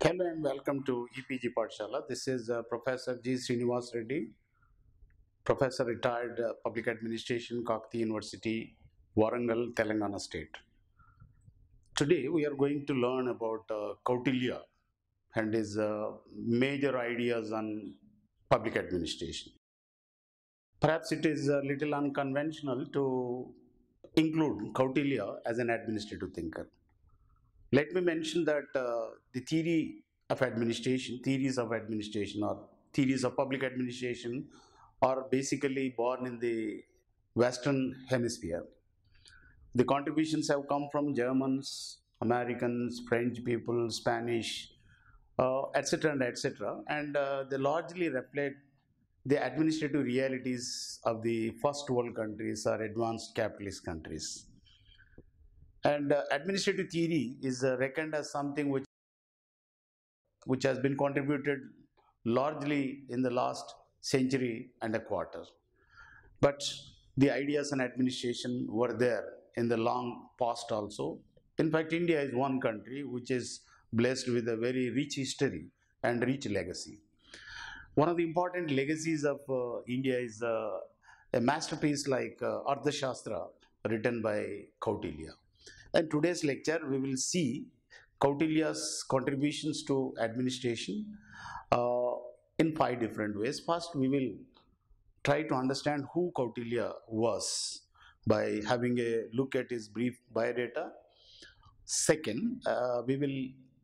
Hello and welcome to EPG Pathshala. This is Professor G. Srinivas Reddy, Professor retired Public Administration, Kakti University, Warangal, Telangana State. Today we are going to learn about Kautilya and his major ideas on public administration. Perhaps it is a little unconventional to include Kautilya as an administrative thinker. Let me mention that the theories of administration or theories of public administration are basically born in the Western Hemisphere. The contributions have come from Germans, Americans, French people, Spanish, etc. and etc. And they largely reflect the administrative realities of the first world countries or advanced capitalist countries. And administrative theory is reckoned as something which has been contributed largely in the last century and a quarter. But the ideas and administration were there in the long past also. In fact, India is one country which is blessed with a very rich history and rich legacy. One of the important legacies of India is a masterpiece like Arthashastra written by Kautilya. In today's lecture, we will see Kautilya's contributions to administration uh, in five different ways. First, we will try to understand who Kautilya was by having a look at his brief biodata. Second, we will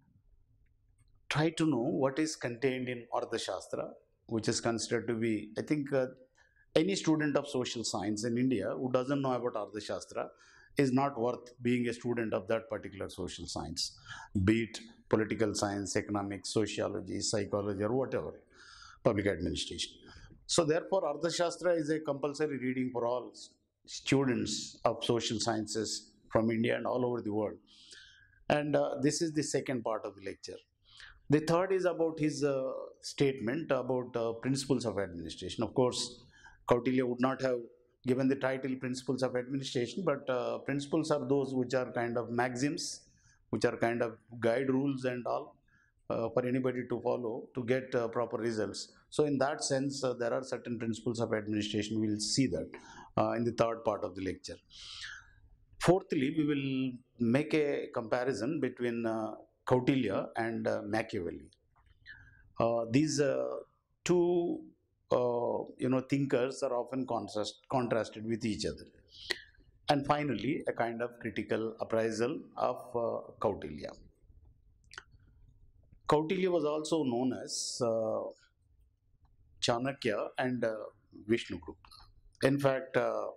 try to know what is contained in Arthashastra, which is considered to be, I think, any student of social science in India who doesn't know about Arthashastra is not worth being a student of that particular social science, be it political science, economics, sociology, psychology, or whatever, public administration. So, therefore, Arthashastra is a compulsory reading for all students of social sciences from India and all over the world. And this is the second part of the lecture. The third is about his statement about principles of administration. Of course, Kautilya would not have given the title Principles of Administration, but principles are those which are kind of maxims, which are kind of guide rules and all for anybody to follow to get proper results. So, in that sense, there are certain principles of administration. We will see that in the third part of the lecture. Fourthly, we will make a comparison between Kautilya and Machiavelli. These two thinkers are often contrasted with each other. And finally, a kind of critical appraisal of Kautilya. Kautilya was also known as Chanakya and Vishnugupta. In fact,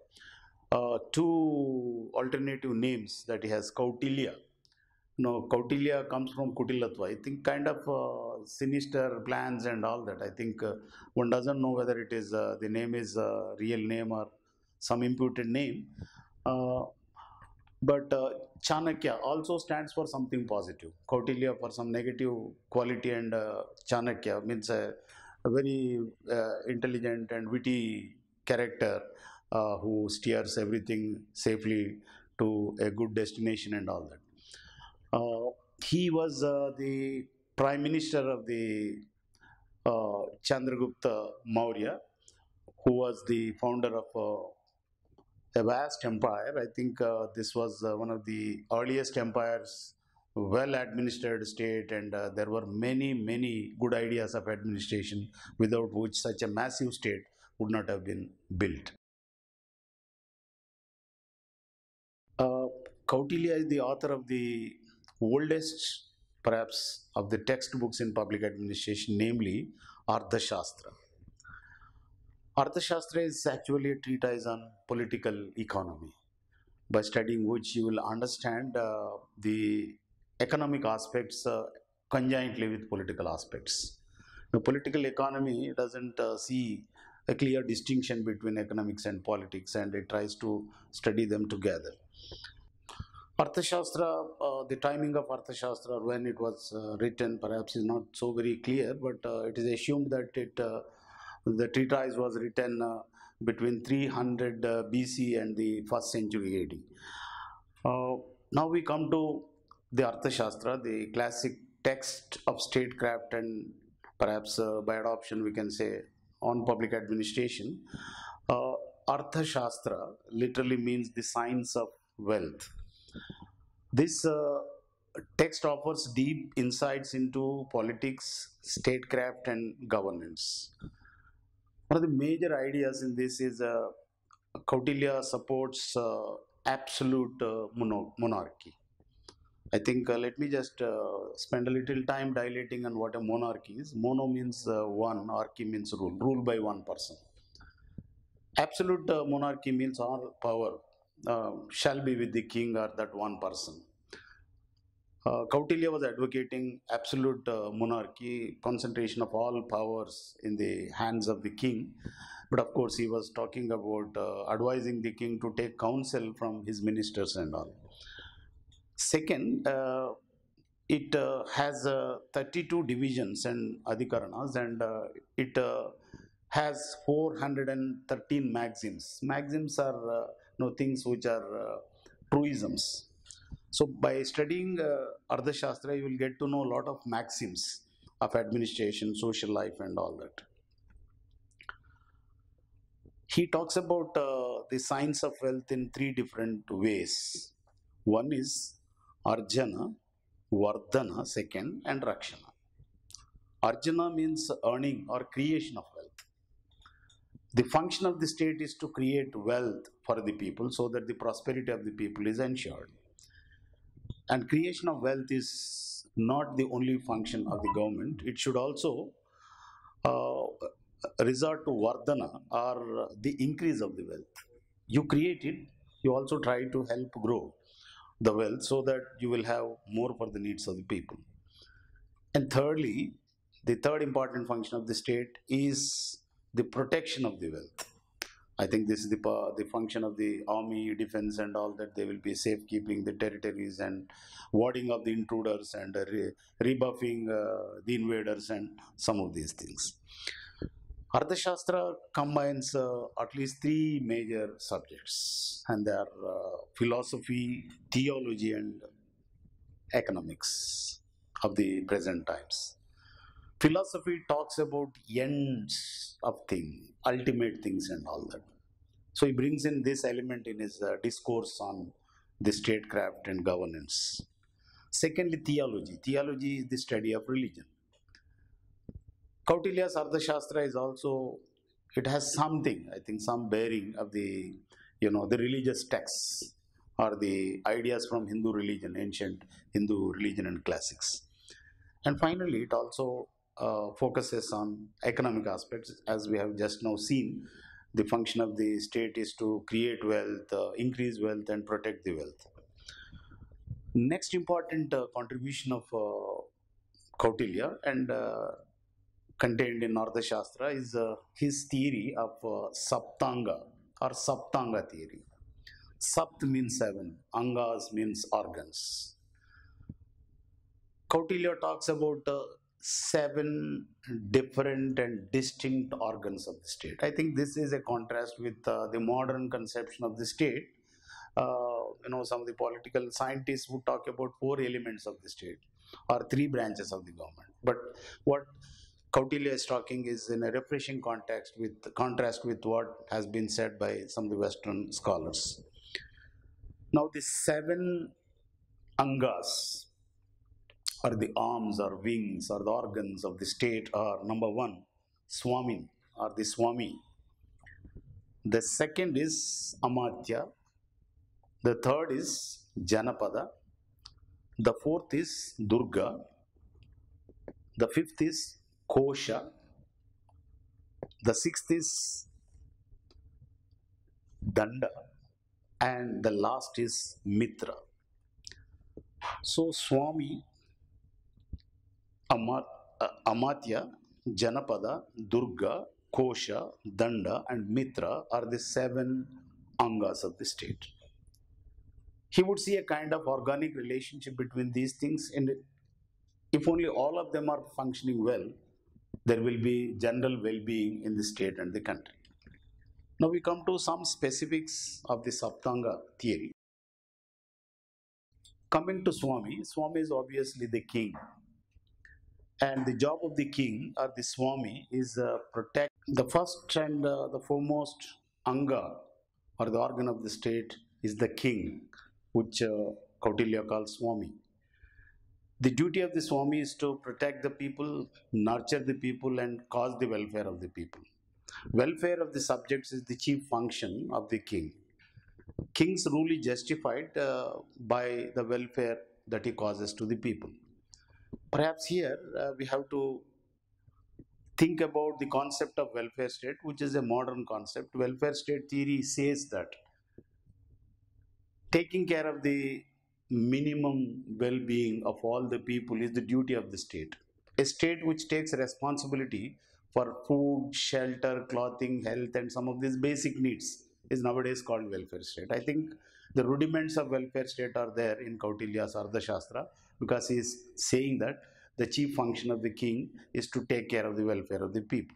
two alternative names that he has, Kautilya. No, Kautilya comes from Kutilatva. I think kind of sinister plans and all that. I think one doesn't know whether it is the name is real name or some imputed name. Uh, but Chanakya also stands for something positive. Kautilya for some negative quality, and Chanakya means a very intelligent and witty character who steers everything safely to a good destination and all that. He was the prime minister of the Chandragupta Maurya, who was the founder of a vast empire. I think this was one of the earliest empires, well administered state, and there were many, many good ideas of administration without which such a massive state would not have been built. Uh, Kautilya is the author of the oldest, perhaps, of the textbooks in public administration, namely Arthashastra. Arthashastra is actually a treatise on political economy, by studying which you will understand the economic aspects conjointly with political aspects. The political economy doesn't see a clear distinction between economics and politics, and it tries to study them together. Arthashastra, the timing of Arthashastra, when it was written, perhaps is not so very clear, but it is assumed that the treatise was written between 300 BC and the first century AD. Now we come to the Arthashastra, the classic text of statecraft and perhaps by adoption we can say on public administration, uh, Artha Shastra literally means the science of wealth. This text offers deep insights into politics, statecraft, and governance. One of the major ideas in this is Kautilya supports absolute monarchy. I think let me just spend a little time dilating on what a monarchy is. Mono means one, archy means rule, rule by one person. Absolute monarchy means all power shall be with the king or that one person. Kautilya was advocating absolute monarchy, concentration of all powers in the hands of the king. But of course, he was talking about advising the king to take counsel from his ministers and all. Second, it has 32 divisions and adhikaranas, and it has 413 maxims. Maxims are things which are truisms. So by studying Ardhashastra, you will get to know a lot of maxims of administration, social life, and all that. He talks about the science of wealth in three different ways. One is Arjana, Vardhana, second, and Rakshana. Arjana means earning or creation of wealth. The function of the state is to create wealth for the people so that the prosperity of the people is ensured. And creation of wealth is not the only function of the government. It should also uh, resort to Vardhana or the increase of the wealth. You create it, you also try to help grow the wealth so that you will have more for the needs of the people. And thirdly, the third important function of the state is the protection of the wealth. I think this is the function of the army, defense, and all that. They will be safekeeping the territories and warding off the intruders and rebuffing the invaders and some of these things. Arthashastra combines at least three major subjects, and they are philosophy, theology, and economics of the present times. Philosophy talks about ends of things, ultimate things, and all that. So he brings in this element in his discourse on the statecraft and governance. Secondly, theology. Theology is the study of religion. Kautilya's Arthashastra is also, it has something, I think, some bearing of the, the religious texts or the ideas from Hindu religion, ancient Hindu religion and classics. And finally, it also focuses on economic aspects, as we have just now seen. The function of the state is to create wealth, increase wealth, and protect the wealth. Next important contribution of Kautilya and contained in Arthashastra is his theory of Saptanga or Saptanga theory. Sapt means seven, Angas means organs. Kautilya talks about seven different and distinct organs of the state. I think this is a contrast with the modern conception of the state. Some of the political scientists would talk about four elements of the state or three branches of the government. But what Kautilya is talking is in a refreshing contrast with what has been said by some of the Western scholars. Now, the seven Angas, or the arms or wings or the organs of the state, are number one, Swami or the Swami. The second is Amatya. The third is Janapada. The fourth is Durga. The fifth is Kosha. The sixth is Danda. And the last is Mitra. So Swami, Amatya, Janapada, Durga, Kosha, Danda, and Mitra are the seven Angas of the state. He would see a kind of organic relationship between these things, and if only all of them are functioning well, there will be general well-being in the state and the country. Now we come to some specifics of the Saptanga theory. Coming to Swami, Swami is obviously the king. And the job of the king or the Swami is protect the first and the foremost anga or the organ of the state is the king, which Kautilya calls Swami. The duty of the Swami is to protect the people, nurture the people, and cause the welfare of the people. Welfare of the subjects is the chief function of the king. King's rule is justified by the welfare that he causes to the people. Perhaps here we have to think about the concept of welfare state, which is a modern concept. Welfare state theory says that taking care of the minimum well-being of all the people is the duty of the state. A state which takes responsibility for food, shelter, clothing, health, and some of these basic needs is nowadays called welfare state. I think the rudiments of welfare state are there in Kautilya's Arthashastra, because he is saying that the chief function of the king is to take care of the welfare of the people.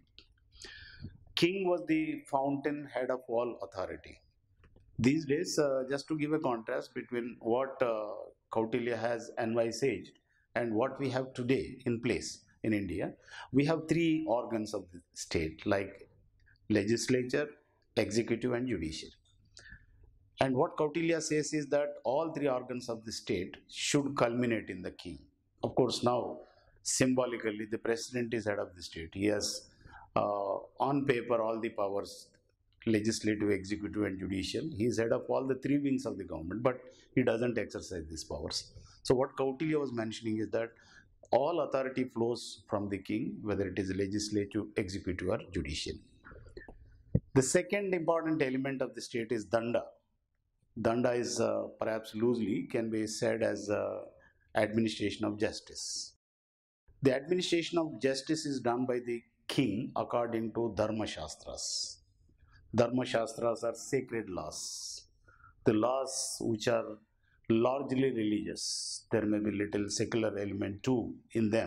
King was the fountainhead of all authority. These days, just to give a contrast between what Kautilya has envisaged and what we have today in place in India, we have three organs of the state like legislature, executive, and judiciary. And what Kautilya says is that all three organs of the state should culminate in the king. Of course, now symbolically, the president is head of the state. He has, on paper, all the powers legislative, executive, and judicial. He is head of all the three wings of the government, but he doesn't exercise these powers. So, what Kautilya was mentioning is that all authority flows from the king, whether it is legislative, executive, or judicial. The second important element of the state is danda. Danda is perhaps loosely can be said as administration of justice. The administration of justice is done by the king according to Dharma Shastras. Dharma Shastras are sacred laws. The laws which are largely religious. There may be little secular element too in them.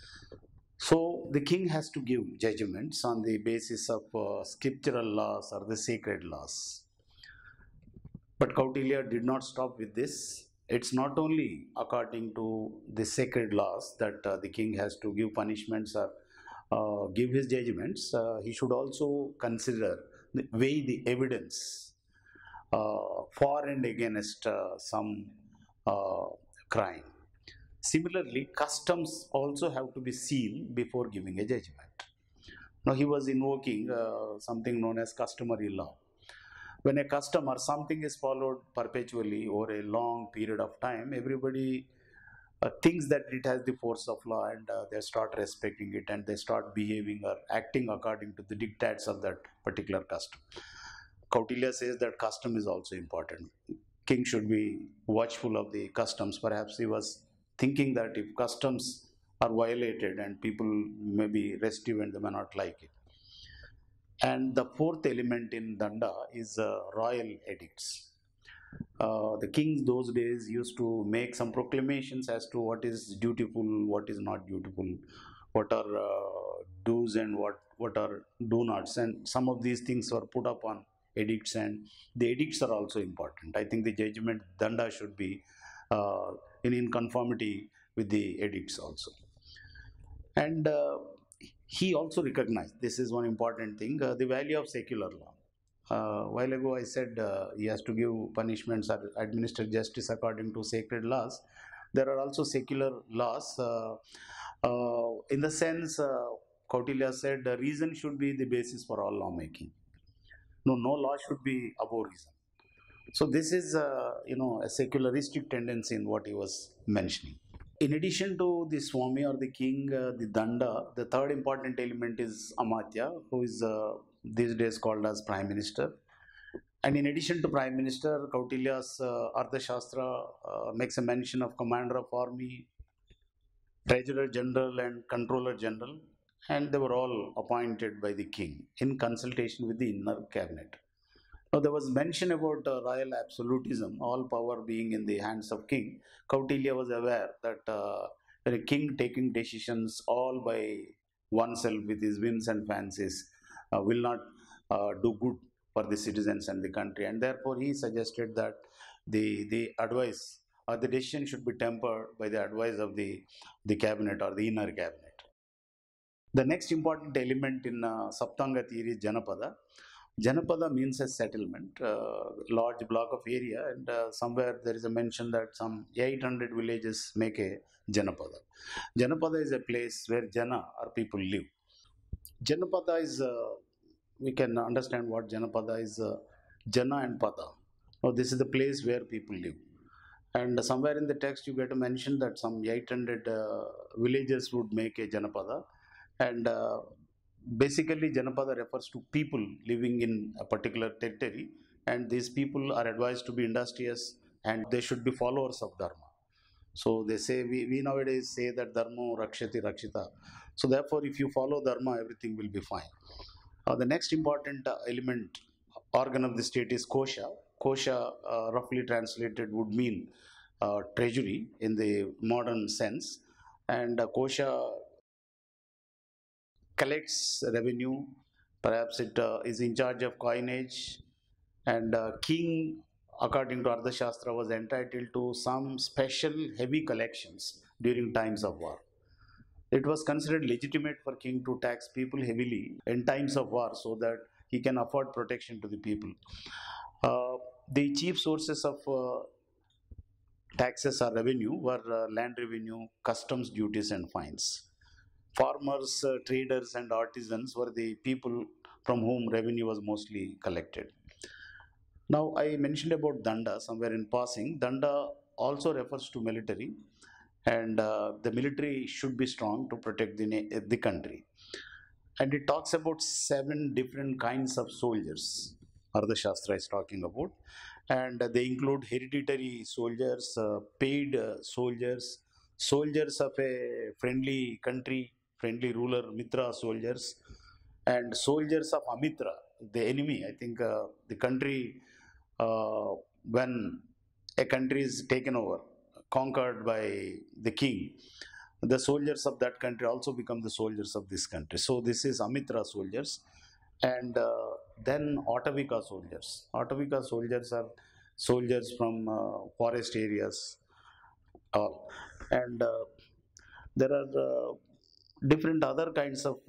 So the king has to give judgments on the basis of scriptural laws or the sacred laws. But Kautilya did not stop with this. It's not only according to the sacred laws that the king has to give punishments or give his judgments. He should also consider, weigh the evidence for and against some crime. Similarly, customs also have to be seen before giving a judgment. Now, he was invoking something known as customary law. When a custom or something is followed perpetually over a long period of time, everybody thinks that it has the force of law, and they start respecting it, and they start behaving or acting according to the dictates of that particular custom. Kautilya says that custom is also important. King should be watchful of the customs. Perhaps he was thinking that if customs are violated and people may be restive and they may not like it. And the fourth element in danda is royal edicts. The kings those days used to make some proclamations as to what is dutiful, what is not dutiful, what are do's and what are do nots, and some of these things were put up on edicts, and the edicts are also important. I think the judgment danda should be in conformity with the edicts also. And he also recognized, this is one important thing, the value of secular law. While ago I said he has to give punishments or administer justice according to sacred laws. There are also secular laws. In the sense, Kautilya said reason should be the basis for all lawmaking. No law should be above reason. So this is, a secularistic tendency in what he was mentioning. In addition to the Swami or the king, the danda, the third important element is Amatya, who is these days called as Prime Minister. And in addition to Prime Minister, Kautilya's Arthashastra makes a mention of Commander of Army, Treasurer General, and Controller General, and they were all appointed by the king in consultation with the inner cabinet. Now, there was mention about royal absolutism, all power being in the hands of king. Kautilya was aware that when a king taking decisions all by oneself with his whims and fancies will not do good for the citizens and the country, and therefore he suggested that the advice or the decision should be tempered by the advice of the cabinet or the inner cabinet. The next important element in Saptanga theory is Janapada. Janapada means a settlement, large block of area, and somewhere there is a mention that some 800 villages make a Janapada. Janapada is a place where Jana or people live. Janapada is, we can understand what Janapada is, Jana and Pada. Now, this is the place where people live. And somewhere in the text, you get to mention that some 800 villages would make a Janapada. And basically, Janapada refers to people living in a particular territory. And these people are advised to be industrious and they should be followers of Dharma. So they say, we nowadays say that Dharma Rakshati Rakshita. So therefore, if you follow Dharma, everything will be fine. The next important element, organ of the state is Kosha. Kosha, roughly translated, would mean treasury in the modern sense. And Kosha collects revenue, perhaps it is in charge of coinage, and king, according to Ardhashastra, was entitled to some special heavy collections during times of war. It was considered legitimate for king to tax people heavily in times of war so that he can afford protection to the people. The chief sources of taxes or revenue were land revenue, customs duties, and fines. Farmers, traders, and artisans were the people from whom revenue was mostly collected. Now, I mentioned about Danda somewhere in passing. Danda also refers to military, and the military should be strong to protect the country. And it talks about 7 different kinds of soldiers. Ardhashastra is talking about, and they include hereditary soldiers, paid soldiers, soldiers of a friendly country, friendly ruler, Mitra soldiers, and soldiers of Amitra, the enemy. I think the country, when a country is taken over, conquered by the king, the soldiers of that country also become the soldiers of this country. So this is Amitra soldiers. And then Ottavika soldiers. Ottavika soldiers are soldiers from forest areas. And there are different other kinds of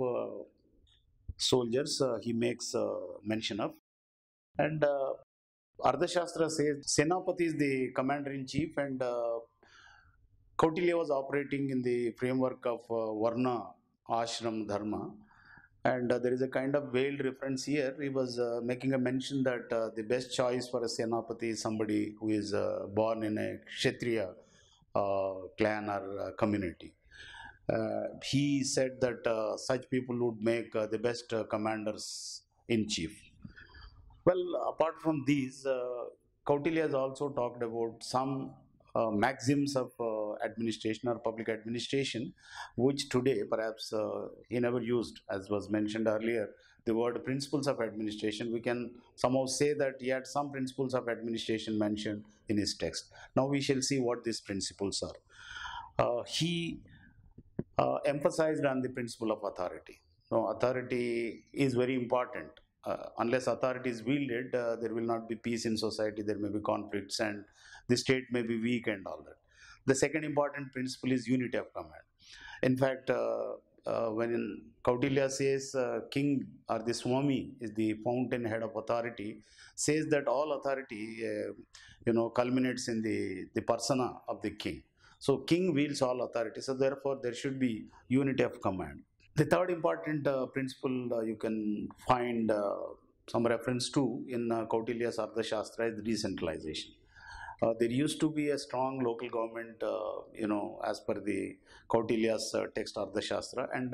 soldiers he makes mention of. And Ardhashastra says Senapati is the commander in chief, and Kautilya was operating in the framework of Varna Ashram Dharma. And there is a kind of veiled reference here. He was making a mention that the best choice for a Senapati is somebody who is born in a Kshatriya clan or community. He said that such people would make the best commanders in chief. Well, apart from these, Kautilya has also talked about some maxims of administration or public administration, which today perhaps he never used, as was mentioned earlier, the word principles of administration. We can somehow say that he had some principles of administration mentioned in his text. Now we shall see what these principles are. He emphasized on the principle of authority. Now, authority is very important. Unless authority is wielded, there will not be peace in society, there may be conflicts, and the state may be weak and all that. The second important principle is unity of command. In fact, when Kautilya says king or the Swami is the fountainhead of authority, says that all authority, culminates in the persona of the king. So king wields all authority. So therefore, there should be unity of command. The third important principle you can find some reference to in Kautilya's Ardhashastra is decentralization. There used to be a strong local government, as per the Kautilya's text Ardhashastra, and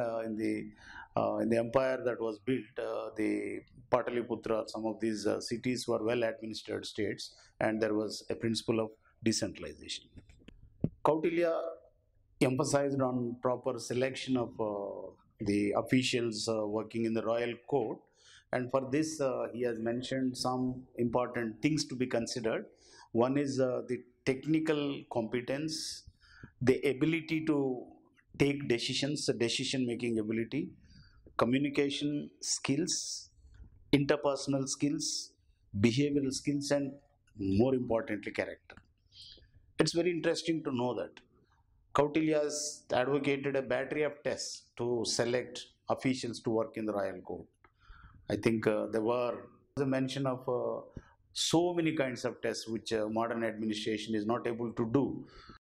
in the empire that was built, the Pataliputra, some of these cities were well administered states, and there was a principle of decentralization. Kautilya emphasized on proper selection of the officials working in the royal court, and for this he has mentioned some important things to be considered. One is the technical competence, the ability to take decisions, the decision making ability, communication skills, interpersonal skills, behavioral skills, and more importantly, character. It's very interesting to know that Kautilya has advocated a battery of tests to select officials to work in the royal court. I think there was a mention of so many kinds of tests which modern administration is not able to do.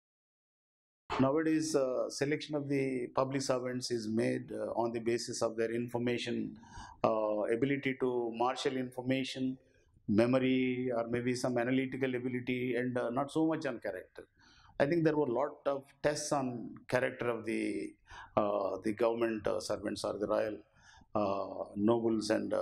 Nowadays, selection of the public servants is made on the basis of their information, ability to marshal information, memory, or maybe some analytical ability, and not so much on character. I think there were a lot of tests on character of the government servants or the royal nobles and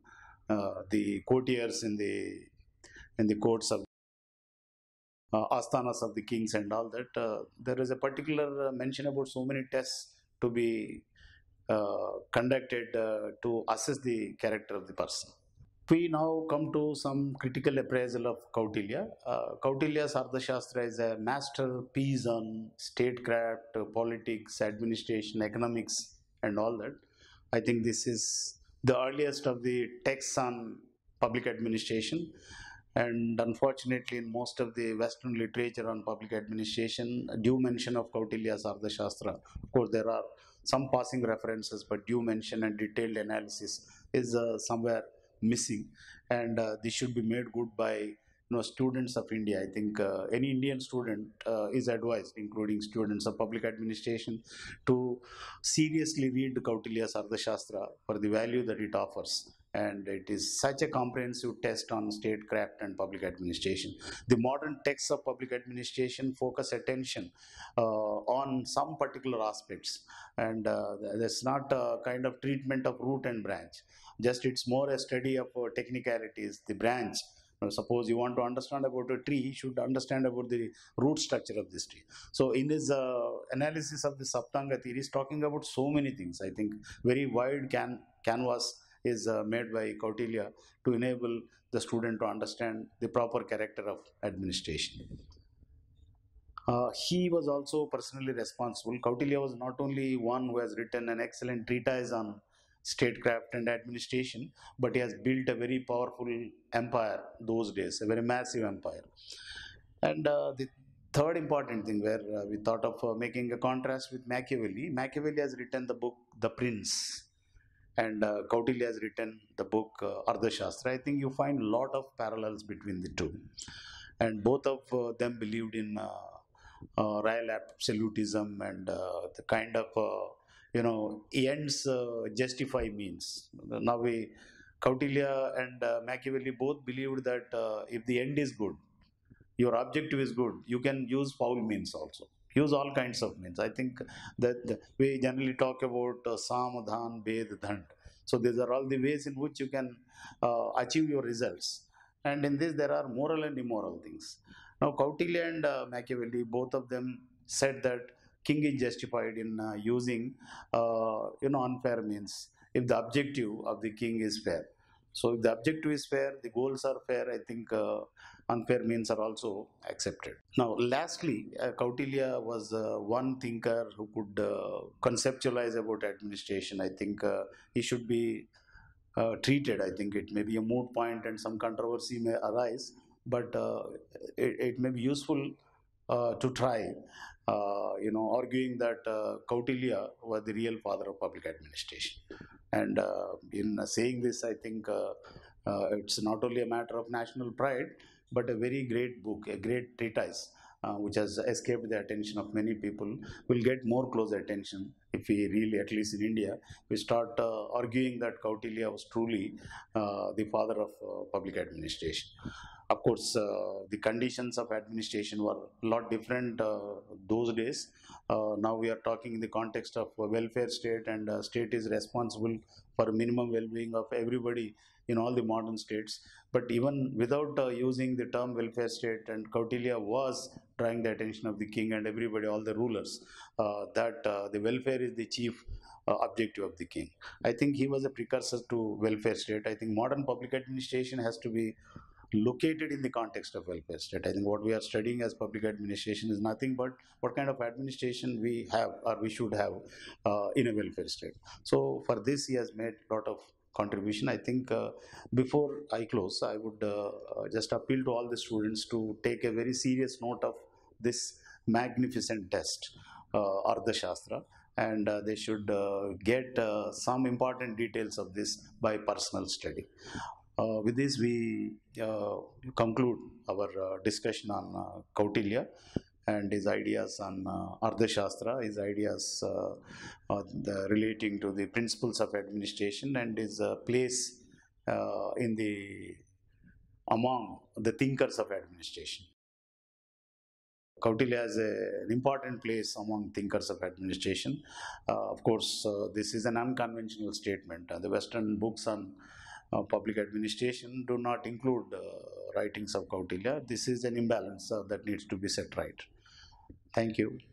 the courtiers in the courts of asthanas of the kings and all that. There is a particular mention about so many tests to be conducted to assess the character of the person. We now come to some critical appraisal of Kautilya. Kautilya's Arthashastra is a masterpiece on statecraft, politics, administration, economics, and all that. I think this is the earliest of the texts on public administration. And unfortunately, in most of the Western literature on public administration, due mention of Kautilya's Arthashastra. Of course, there are some passing references, but due mention and detailed analysis is somewhere missing, and this should be made good by students of India. I think any Indian student is advised, including students of public administration, to seriously read Kautilya's Arthashastra for the value that it offers. And it is such a comprehensive test on statecraft and public administration. The modern texts of public administration focus attention on some particular aspects, and there's not a kind of treatment of root and branch. Just it's more a study of technicalities, the branch. Suppose you want to understand about a tree, you should understand about the root structure of this tree. So in this analysis of the Saptanga theory is talking about so many things. I think very wide canvas is made by Kautilya to enable the student to understand the proper character of administration. He was also personally responsible. Kautilya was not only one who has written an excellent treatise on statecraft and administration, but he has built a very powerful empire those days, a very massive empire. And the third important thing where we thought of making a contrast with Machiavelli. Machiavelli has written the book The Prince, and Kautilya has written the book Arthashastra. I think you find a lot of parallels between the two. And both of them believed in royal absolutism and the kind of ends justify means. Now Kautilya and Machiavelli both believed that if the end is good, your objective is good, you can use foul means also. Use all kinds of means. I think that we generally talk about Samadhan, Ved, Dhand. So these are all the ways in which you can achieve your results. And in this there are moral and immoral things. Now Kautilya and Machiavelli, both of them said that king is justified in using unfair means if the objective of the king is fair. So if the objective is fair, the goals are fair, I think unfair means are also accepted. Now lastly, Kautilya was one thinker who could conceptualize about administration. I think he should be treated. I think it may be a moot point and some controversy may arise, but it may be useful to try arguing that Kautilya was the real father of public administration. And in saying this, I think it's not only a matter of national pride, but a very great book, a great treatise, which has escaped the attention of many people, will get more close attention if we really, at least in India, we start arguing that Kautilya was truly the father of public administration. Of course, the conditions of administration were a lot different those days. Now we are talking in the context of a welfare state, and state is responsible for minimum well-being of everybody in all the modern states. But even without using the term welfare state, and Kautilya was drawing the attention of the king and everybody, all the rulers, that the welfare is the chief objective of the king. I think he was a precursor to welfare state. I think modern public administration has to be located in the context of welfare state. I think what we are studying as public administration is nothing but what kind of administration we have or we should have in a welfare state. So for this he has made a lot of contribution. I think before I close, I would just appeal to all the students to take a very serious note of this magnificent test, Arthashastra, and they should get some important details of this by personal study. With this, we conclude our discussion on Kautilya and his ideas on Ardhashastra, his ideas relating to the principles of administration, and his place in the among the thinkers of administration. Kautilya has an important place among thinkers of administration. Of course, this is an unconventional statement. The Western books on public administration do not include writings of Kautilya. This is an imbalance that needs to be set right. Thank you.